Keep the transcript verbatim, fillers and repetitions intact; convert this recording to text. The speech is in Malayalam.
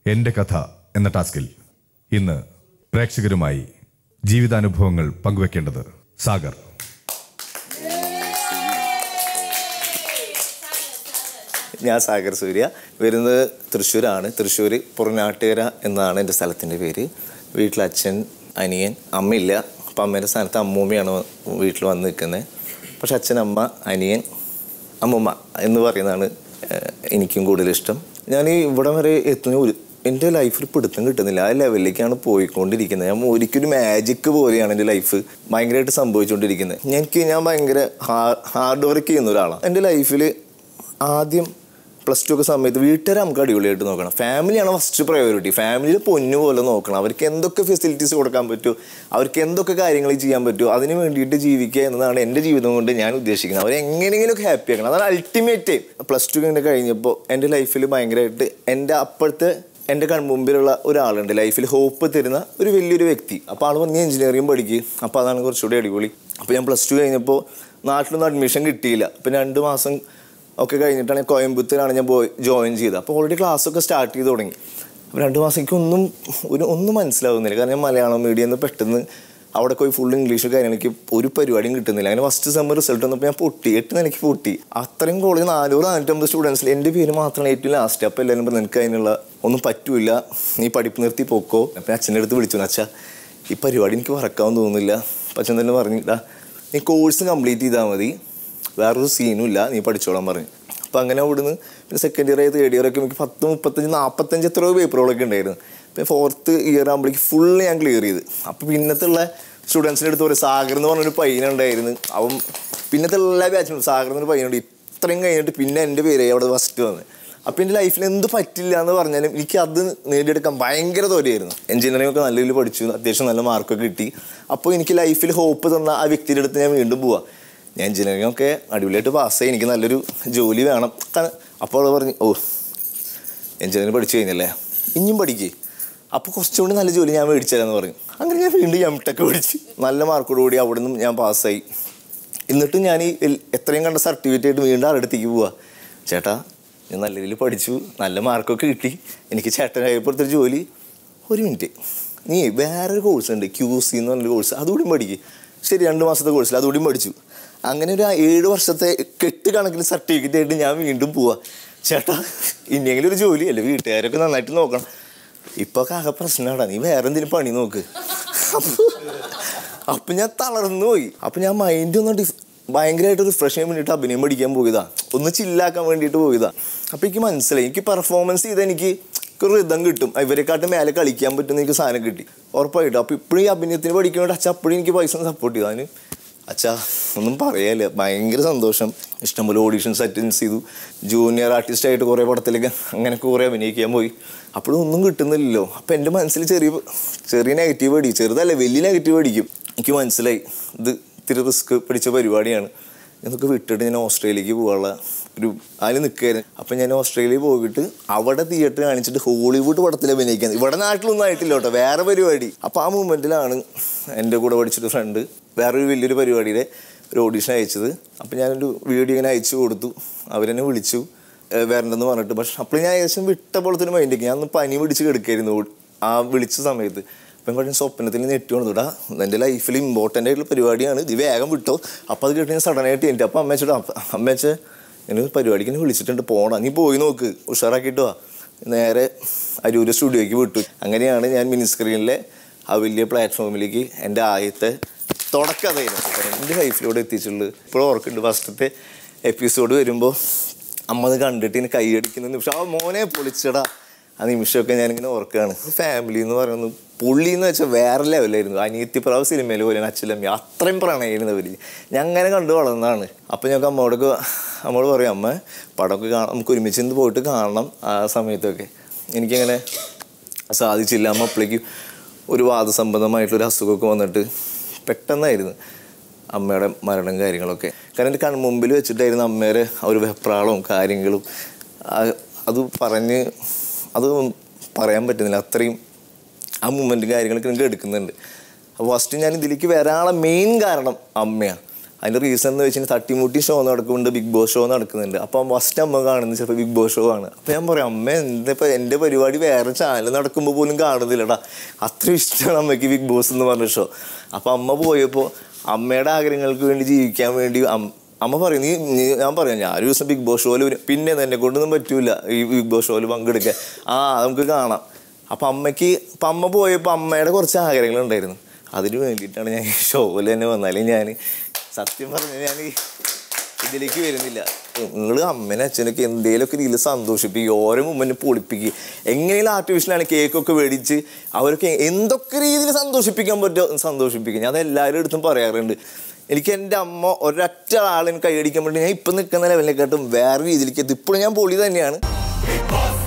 എൻ്റെ കഥ എന്ന ടാസ്കിൽ ഇന്ന് പ്രേക്ഷകരുമായി ജീവിതാനുഭവങ്ങൾ പങ്കുവെക്കേണ്ടത് സാഗർ. ഞാൻ സാഗർ സൂര്യ, വരുന്നത് തൃശ്ശൂരാണ്. തൃശ്ശൂർ പുറനാട്ടുകര എന്നാണ് എൻ്റെ സ്ഥലത്തിൻ്റെ പേര്. വീട്ടിൽ അച്ഛൻ, അനിയൻ, അമ്മയില്ല. അപ്പം അമ്മേൻ്റെ സ്ഥാനത്ത് അമ്മൂമ്മയാണ് വീട്ടിൽ വന്ന് നിൽക്കുന്നത്. പക്ഷെ അച്ഛൻ, അമ്മ, അനിയൻ, അമ്മൂമ്മ എന്ന് പറയുന്നതാണ് എനിക്കും കൂടുതലിഷ്ടം. ഞാൻ ഈ ഇവിടം വരെ എത്തുന്ന ഒരു എൻ്റെ ലൈഫിൽ പിടുത്തം കിട്ടുന്നില്ല. ആ ലെവലിലേക്കാണ് പോയിക്കൊണ്ടിരിക്കുന്നത്. ഞാൻ ഒരിക്കലും മാജിക് പോലെയാണ് എൻ്റെ ലൈഫ് ഭയങ്കരമായിട്ട് സംഭവിച്ചുകൊണ്ടിരിക്കുന്നത്. എനിക്ക് ഞാൻ ഭയങ്കര ഹാർഡ് വർക്ക് ചെയ്യുന്ന ഒരാളാണ്. എൻ്റെ ലൈഫിൽ ആദ്യം പ്ലസ് ടു ഒക്കെ സമയത്ത് വീട്ടുകാരെ നമുക്ക് അടിപൊളിയായിട്ട് നോക്കണം. ഫാമിലിയാണ് ഫസ്റ്റ് പ്രയോറിറ്റി. ഫാമിലിയിൽ പൊന്നു പോലെ നോക്കണം. അവർക്ക് എന്തൊക്കെ ഫെസിലിറ്റീസ് കൊടുക്കാൻ പറ്റുമോ, അവർക്ക് എന്തൊക്കെ കാര്യങ്ങൾ ചെയ്യാൻ പറ്റുമോ, അതിന് വേണ്ടിയിട്ട് ജീവിക്കുക എന്നതാണ് എൻ്റെ ജീവിതം കൊണ്ട് ഞാൻ ഉദ്ദേശിക്കുന്നത്. അവരെ എങ്ങനെയെങ്കിലുമൊക്കെ ഹാപ്പി ആക്കണം. അതാണ് അൾട്ടിമേറ്റ്. പ്ലസ് ടു കഴിഞ്ഞ് കഴിഞ്ഞപ്പോൾ എൻ്റെ ലൈഫിൽ ഭയങ്കരമായിട്ട് എൻ്റെ അപ്പോഴത്തെ എൻ്റെ കൺമുമ്പിലുള്ള ഒരാളുണ്ട്, ലൈഫിൽ ഹോപ്പ് തരുന്ന ഒരു വലിയൊരു വ്യക്തി. അപ്പോൾ ആൾ പറഞ്ഞ് എഞ്ചിനീയറിംഗ് പഠിക്കുക. അപ്പോൾ അതാണ് കുറച്ചുകൂടി അടിപൊളി. അപ്പോൾ ഞാൻ പ്ലസ് ടു കഴിഞ്ഞപ്പോൾ നാട്ടിലൊന്നും അഡ്മിഷൻ കിട്ടിയില്ല. അപ്പോൾ രണ്ട് മാസം ഒക്കെ കഴിഞ്ഞിട്ടാണ് കോയമ്പത്തൂരാണ് ഞാൻ പോയി ജോയിൻ ചെയ്തത്. അപ്പോൾ ഓൾറെഡി ക്ലാസ്സൊക്കെ സ്റ്റാർട്ട് ചെയ്ത് തുടങ്ങി. അപ്പോൾ രണ്ട് മാസം എനിക്കൊന്നും ഒരു ഒന്നും മനസ്സിലാവുന്നില്ല. കാരണം ഞാൻ മലയാളം മീഡിയം നിന്ന് പെട്ടെന്ന് അവിടെ പോയി ഫുൾ ഇംഗ്ലീഷ് കാര്യങ്ങൾക്ക് ഒരു പരിപാടിയും കിട്ടുന്നില്ല. അങ്ങനെ ഫസ്റ്റ് സെമ്മർ റിസൾട്ട് വന്നപ്പോൾ ഞാൻ പൊട്ടി, എട്ട് നിലയ്ക്ക് പൊട്ടി. അത്രയും കോളേജ് നാനൂറ് നാനൂറ്റമ്പത് സ്റ്റുഡൻസിൽ എൻ്റെ പേര് മാത്രമാണ് ഏറ്റവും ലാസ്റ്റ്. അപ്പോൾ എല്ലാവരും പറഞ്ഞു നിനക്ക് അതിനുള്ള ഒന്നും പറ്റൂല, നീ പഠിപ്പ് നിർത്തി പോക്കോ. അപ്പം അച്ഛൻ്റെ അടുത്ത് വിളിച്ചു, അച്ഛാ ഈ പരിപാടി എനിക്ക് വറക്കാൻ തോന്നുന്നില്ല. അപ്പം അച്ഛൻ തന്നെ പറഞ്ഞില്ല, നീ കോഴ്സ് കംപ്ലീറ്റ് ചെയ്താൽ മതി, വേറൊരു സീനും ഇല്ല, നീ പഠിച്ചോളാൻ പറഞ്ഞു. അപ്പം അങ്ങനെ അവിടുന്ന് പിന്നെ സെക്കൻഡ് ഇയർ ആയി തേർഡ് ഇയർ ഒക്കെ എനിക്ക് പത്ത് മുപ്പത്തഞ്ച് നാൽപ്പത്തഞ്ച് എത്രയോ പേപ്പറുകളൊക്കെ ഉണ്ടായിരുന്നു. പിന്നെ ഫോർത്ത് ഇയർ ആകുമ്പോഴേക്ക് ഫുള്ള് ഞാൻ ക്ലിയർ ചെയ്ത്. അപ്പോൾ പിന്നത്തുള്ള സ്റ്റുഡൻസിൻ്റെ അടുത്ത് പറയും, സാഗർ എന്ന് പറഞ്ഞൊരു പയ്യനുണ്ടായിരുന്നു. അവൻ പിന്നത്തെ എല്ലാ ബാച്ചിനും സാഗർ എന്നൊരു പയ്യനുണ്ട്. ഇത്രയും കഴിഞ്ഞിട്ട് പിന്നെ എൻ്റെ പേരായി അവിടെ ഫസ്റ്റ് വന്നത്. അപ്പോൾ എൻ്റെ ലൈഫിൽ എന്ത് പറ്റില്ല എന്ന് പറഞ്ഞാലും എനിക്ക് അത് നേടിയെടുക്കാൻ ഭയങ്കര തോരെയായിരുന്നു. എഞ്ചിനീയറിംഗ് ഒക്കെ നല്ല രീതിയിൽ പഠിച്ചു, അത്യാവശ്യം നല്ല മാർക്കൊക്കെ കിട്ടി. അപ്പോൾ എനിക്ക് ലൈഫിൽ ഹോപ്പ് തന്ന ആ വ്യക്തിയുടെ അടുത്ത് ഞാൻ വീണ്ടും പോവാം. ഞാൻ എഞ്ചിനീയറിംഗ് ഒക്കെ അടിപൊളിയായിട്ട് പാസ്സായി, എനിക്ക് നല്ലൊരു ജോലി വേണം. അപ്പോൾ അവൾ പറഞ്ഞു, ഓ എഞ്ചിനീയറിംഗ് പഠിച്ചു കഴിഞ്ഞല്ലേ, ഇനിയും പഠിക്കേ, അപ്പോൾ കുറച്ചുകൂടി നല്ല ജോലി ഞാൻ മേടിച്ചു തരാമെന്ന് പറഞ്ഞു. അങ്ങനെ ഞാൻ വീണ്ടും എം ടെക് പഠിച്ചു. നല്ല മാർക്കോടുകൂടി അവിടെ നിന്നും ഞാൻ പാസ്സായി. എന്നിട്ടും ഞാൻ ഈ എത്രയും കണ്ട സർട്ടിഫിക്കറ്റ് ആയിട്ട് വീണ്ടും ആരുടെ അടുത്തേക്ക് പോവാ, ചേട്ടാ ഞാൻ നല്ല രീതിയിൽ പഠിച്ചു, നല്ല മാർക്കൊക്കെ കിട്ടി, എനിക്ക് ചേട്ടനായപ്പോഴത്തെ ജോലി. ഒരു മിനിറ്റ്, നീ വേറൊരു കോഴ്സ് ഉണ്ട് ക്യൂ സി എന്ന് പറഞ്ഞൊരു കോഴ്സ്, അതുകൂടി പഠിക്കുക. ശരി, രണ്ട് മാസത്തെ കോഴ്സിൽ അതുകൂടി പഠിച്ചു. അങ്ങനെ ഒരു ഏഴ് വർഷത്തെ കെട്ട് കണക്കിന് സർട്ടിഫിക്കറ്റ് ആയിട്ട് ഞാൻ വീണ്ടും പോവാ. ചേട്ടാ ഇനിയെങ്കിലും ഒരു ജോലി അല്ലേ, വീട്ടുകാരൊക്കെ നന്നായിട്ട് നോക്കണം. ഇപ്പോൾ ആകെ പ്രശ്നമാണ്, നീ വേറെ എന്തെങ്കിലും പണി നോക്ക്. അപ്പോൾ അപ്പം ഞാൻ തളർന്നു പോയി. അപ്പം ഞാൻ മൈൻഡ് ഒന്ന് ഡിഫ് ഭയങ്കരമായിട്ട് റിഫ്രഷ് ചെയ്യാൻ വേണ്ടിയിട്ട് അഭിനയം പഠിക്കാൻ പോയതാ, ഒന്ന് ചില്ലാക്കാൻ വേണ്ടിയിട്ട് പോയതാ. അപ്പോൾ എനിക്ക് മനസ്സിലായി, എനിക്ക് പെർഫോമൻസ് ചെയ്താൽ എനിക്ക് ഒരു റിതം കിട്ടും, ഇവരെക്കാട്ടും മേലെ കളിക്കാൻ പറ്റുന്ന എനിക്ക് സാധനം കിട്ടി ഉറപ്പായിട്ടും. അപ്പോൾ ഇപ്പോഴും ഈ അഭിനയത്തിന് പഠിക്കുന്നുണ്ട്. അച്ഛാ അപ്പോഴും എനിക്ക് പൈസ സപ്പോർട്ട് ചെയ്തു. അതിന് അച്ഛാ ഒന്നും പറയാല്ല, ഭയങ്കര സന്തോഷം. ഇഷ്ടംപോലെ ഓഡീഷൻസ് അറ്റൻഡ് ചെയ്തു, ജൂനിയർ ആർട്ടിസ്റ്റായിട്ട് കുറേ പടത്തിലേക്ക് അങ്ങനെയൊക്കെ കുറേ അഭിനയിക്കാൻ പോയി. അപ്പോഴും ഒന്നും കിട്ടുന്നില്ലല്ലോ. അപ്പോൾ എൻ്റെ മനസ്സിൽ ചെറിയ ചെറിയ നെഗറ്റീവ് അടിക്കും, ചെറുതല്ല വലിയ നെഗറ്റീവ് അടിക്കും. എനിക്ക് മനസ്സിലായി ഇത് ഇത്തിരി റിസ്ക് പിടിച്ച പരിപാടിയാണ്. ഇതൊക്കെ വിട്ടിട്ട് ഞാൻ ഓസ്ട്രേലിയക്ക് പോകാനുള്ള ഒരു അതിൽ നിൽക്കുകയായിരുന്നു. അപ്പം ഞാൻ ഓസ്ട്രേലിയയിൽ പോയിട്ട് അവിടെ തിയേറ്റർ കാണിച്ചിട്ട് ഹോളിവുഡ് പടത്തിൽ അഭിനയിക്കാൻ. ഇവിടെ നാട്ടിലൊന്നും ആയിട്ടില്ല കേട്ടോ, വേറെ പരിപാടി. അപ്പോൾ ആ മൂമെൻറ്റിലാണ് എൻ്റെ കൂടെ പഠിച്ചൊരു ഫ്രണ്ട് വേറൊരു വലിയൊരു പരിപാടിയുടെ ഒരു ഓഡീഷൻ അയച്ചത്. അപ്പം ഞാനൊരു വീഡിയോ ഇങ്ങനെ അയച്ചു കൊടുത്തു, അവരെന്നെ വിളിച്ചു വരണ്ടെന്ന് പറഞ്ഞിട്ട്. പക്ഷെ അപ്പോൾ ഞാൻ ഏകദേശം വിട്ട പോലത്തിന് മൈൻഡൊക്കെ, ഞാൻ ഒന്ന് പനി പിടിച്ച് കിടക്കായിരുന്നു ആ വിളിച്ച സമയത്ത്. അപ്പം പറഞ്ഞ സ്വപ്നത്തിൽ നെറ്റ് കൊണ്ടുവിടാ, എൻ്റെ ലൈഫിൽ ഇമ്പോർട്ടൻ്റ് ആയിട്ടുള്ള പരിപാടിയാണ്, ഇത് വേഗം വിട്ടോ. അപ്പോൾ അത് കേട്ട് ഞാൻ സഡനായിട്ട് എനിക്ക് അപ്പം അമ്മച്ചോട്ടോ അമ്മച്ച എന്നെ പരിപാടിക്ക് എന്നെ വിളിച്ചിട്ടുണ്ട്, പോകണം, നീ പോയി നോക്ക്, ഉഷാറാക്കിയിട്ട് വാ. നേരെ അരൂര് സ്റ്റുഡിയോയ്ക്ക് വിട്ടു. അങ്ങനെയാണ് ഞാൻ മിനി സ്ക്രീനിലെ ആ വലിയ പ്ലാറ്റ്ഫോമിലേക്ക് എൻ്റെ ആദ്യത്തെ തുടക്കം അതായിരുന്നു എൻ്റെ ലൈഫിലൂടെ എത്തിച്ചുള്ളത്. ഇപ്പോഴും ഓർക്കുന്നുണ്ട് ഫസ്റ്റത്തെ എപ്പിസോഡ് വരുമ്പോൾ അമ്മ അത് കണ്ടിട്ട് ഇനി കൈയടിക്കുന്ന നിമിഷം, ആ മോനെ പൊളിച്ചടാ, ആ നിമിഷമൊക്കെ ഞാനിങ്ങനെ ഓർക്കുകയാണ്. ഫാമിലി എന്ന് പറയുന്നത് പുള്ളി എന്ന് വെച്ചാൽ വേറെ ലെവലായിരുന്നു. അനിയത്തിപ്രാവ് സിനിമയിൽ പോലെയാണ് അച്ഛനമ്മ, അത്രയും പ്രണയിക്കുന്നത് വലിയ. ഞാൻ അങ്ങനെ കണ്ടു വളർന്നതാണ്. അപ്പോൾ ഞങ്ങൾക്ക് അമ്മയോടൊക്കെ അമ്മയോട് പറയും, അമ്മ പടമൊക്കെ കാണാം, നമുക്ക് ഒരുമിച്ച് നിന്ന് പോയിട്ട് കാണണം. ആ സമയത്തൊക്കെ എനിക്കങ്ങനെ സാധിച്ചില്ല. അമ്മ അപ്പോഴേക്ക് ഒരു വാദസംബന്ധമായിട്ടുള്ളൊരു അസുഖമൊക്കെ വന്നിട്ട് പെട്ടെന്നായിരുന്നു അമ്മയുടെ മരണം കാര്യങ്ങളൊക്കെ. കാരണം എൻ്റെ കൺമുമ്പിൽ വെച്ചിട്ടായിരുന്നു അമ്മയുടെ ആ ഒരു വെപ്രാളവും കാര്യങ്ങളും. അത് പറഞ്ഞ് അത് പറയാൻ പറ്റുന്നില്ല, അത്രയും ആ മൂമെൻറ്റും കാര്യങ്ങളൊക്കെ നിങ്ങൾക്ക് എടുക്കുന്നുണ്ട്. അപ്പോൾ ഫസ്റ്റ് ഞാൻ ഇതിലേക്ക് വരാനുള്ള മെയിൻ കാരണം അമ്മയാണ്. അതിൻ്റെ റീസൺ എന്ന് വെച്ചാൽ തട്ടിമുട്ടി ഷോ നടക്കുന്നുണ്ട്, ബിഗ് ബോസ് ഷോ നടക്കുന്നുണ്ട്. അപ്പം ഫസ്റ്റ് അമ്മ കാണുന്നത് ചിലപ്പോൾ ബിഗ് ബോസ് ഷോ ആണ്. അപ്പോൾ ഞാൻ പറയും അമ്മ എന്താ എൻ്റെ പരിപാടി വേറെ ചാനൽ നടക്കുമ്പോൾ പോലും കാണുന്നില്ലടാ, അത്ര ഇഷ്ടമാണ് അമ്മയ്ക്ക് ബിഗ് ബോസ് എന്ന് പറഞ്ഞ ഷോ. അപ്പോൾ അമ്മ പോയപ്പോൾ അമ്മയുടെ ആഗ്രഹങ്ങൾക്ക് വേണ്ടി ജീവിക്കാൻ വേണ്ടി അമ്മ പറയും നീ നീ ഞാൻ പറയാം ഞാൻ ഒരു ദിവസം ബിഗ് ബോസ് ഷോയിൽ പിന്നെ എന്നെ കൊണ്ടൊന്നും പറ്റൂല ഈ ബിഗ് ബോസ് ഷോയിൽ പങ്കെടുക്കാൻ, ആ നമുക്ക് കാണാം. അപ്പം അമ്മയ്ക്ക് ഇപ്പം അമ്മ പോയപ്പോൾ അമ്മയുടെ കുറച്ച് ആഗ്രഹങ്ങളുണ്ടായിരുന്നു, അതിന് വേണ്ടിയിട്ടാണ് ഞാൻ ഈ ഷോയിൽ തന്നെ വന്നാലും ഞാൻ സത്യം പറഞ്ഞാൽ ഞാൻ ഇതിലേക്ക് വരുന്നില്ല. നിങ്ങൾ അമ്മേനെ അച്ഛനൊക്കെ എന്തെങ്കിലുമൊക്കെ രീതിയിൽ സന്തോഷിപ്പിക്കുക, ഓരോ മുമ്പിനെ പൊളിപ്പിക്കുക, എങ്ങനെയും ആർട്ടിഫിഷ്യലാണ് കേക്കൊക്കെ മേടിച്ച് അവരൊക്കെ എന്തൊക്കെ രീതിയിൽ സന്തോഷിപ്പിക്കാൻ പറ്റുമോ സന്തോഷിപ്പിക്കുക. ഞാൻ എല്ലാവരും അടുത്തും പറയാറുണ്ട്, എനിക്ക് എൻ്റെ അമ്മ ഒരൊറ്റ ആളിന് കൈയടിക്കാൻ വേണ്ടി ഞാൻ ഇപ്പം നിൽക്കുന്ന ലെവലിനെക്കാട്ടും വേറെ രീതിയിലേക്ക് എത്തും. ഇപ്പോഴും ഞാൻ പൊളി തന്നെയാണ്.